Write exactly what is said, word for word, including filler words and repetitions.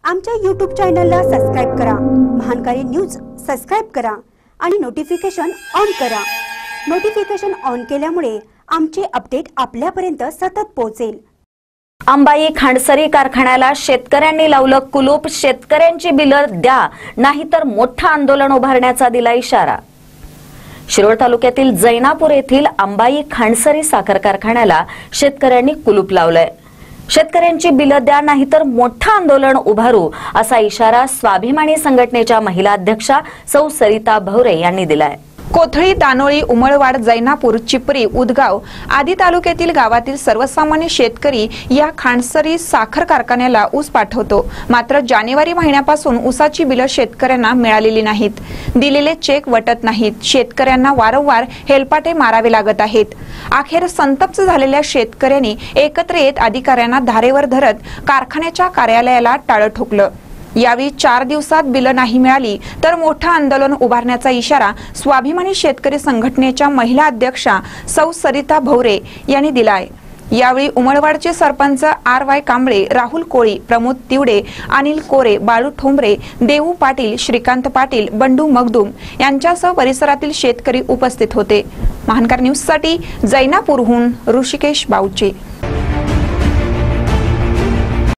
आमच्या यूट्यूब चॅनलला सबस्क्राइब करा, महानकारी न्यूज सबस्क्राइब करा आणि नोटिफिकेशन ऑन करा। नोटिफिकेशन ऑन केल्यामुळे आमचे अपडेट आपल्यापर्यंत सतत पोहोचेल। अंबाई खांडसरी कारखान्याला शेतकऱ्यांनी लावलं कुलूप, शेतकऱ्यांची बिलं द्या नाहीतर मोठं आंदोलन उभारण्याचा दिला इशारा। शिरोळ तालुक्यातील जैनापूर येथील अंबाई खांडसरी साखर कारखान्याला शेतकऱ्यांनी कुलूप लावलंय। शेतकऱ्यांची बिलं द्या नाहीतर मोठं आंदोलन उभारू असा इशारा स्वाभिमानी संघटनेच्या महिला अध्यक्षा सौ सरिता भवरे यांनी दिलाय। कोथळी, दानोळी, उमळवाड, जैनापूर, चिपरी, उदगाव आदी तालुक्यातील गावातील सर्वसामान्य शेतकरी या खांडसरी साखर कारखान्याला ऊस पाठवतो। मात्र जानेवारी महिन्यापासून ऊसाची बिलं शेतकऱ्यांना मिळालेली नाहीत, दिलेले चेक वटत नाहीत। शेतकऱ्यांना वारंवार हेलपाटे मारावे लागत आहेत। अखेर संतप्त झालेल्या शेतकऱ्यांनी एकत्र येत अधिकाऱ्यांना धारेवर धरत कारखान्याच्या कार्यालयाला टाळं ठोकलं। यावेळी चार दिवसात बिलं नाही मिळाली तर मोठं आंदोलन उभारण्याचा इशारा स्वाभिमानी शेतकरी संघटनेच्या महिला अध्यक्षा सौ सरिता भवरे यांनी दिलाय। यावेळी उमळवाडचे सरपंच आर वाय कांबळे, राहुल कोळी, प्रमोद तिवडे, अनिल कोरे, बाळू ठोंबरे, देवू पाटील, श्रीकांत पाटील, बंडू मगदूम यांच्यासह परिसरातील शेतकरी उपस्थित होते। महानकर न्यूज साठी जैनापूरहून ऋषिकेश बाऊचे।